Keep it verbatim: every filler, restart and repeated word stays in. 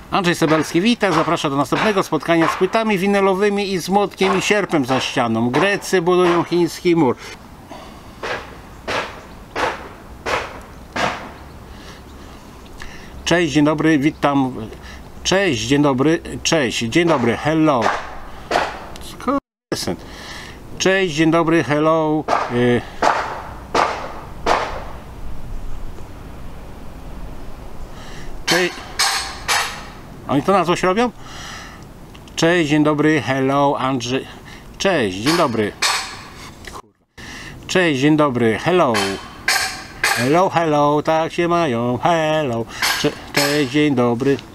Andrzej Sebelski wita, zaprasza do następnego spotkania z płytami winylowymi i z młotkiem i sierpem za ścianą. Grecy budują chiński mur. Cześć, dzień dobry, witam. Cześć, dzień dobry, cześć, dzień dobry, hello. Cześć, dzień dobry, hello. Cześć. Oni to na złość robią? Cześć, dzień dobry, hello, Andrzej. Cześć, dzień dobry. Cześć, dzień dobry, hello. Hello, hello, tak się mają, hello. Cze cześć, dzień dobry.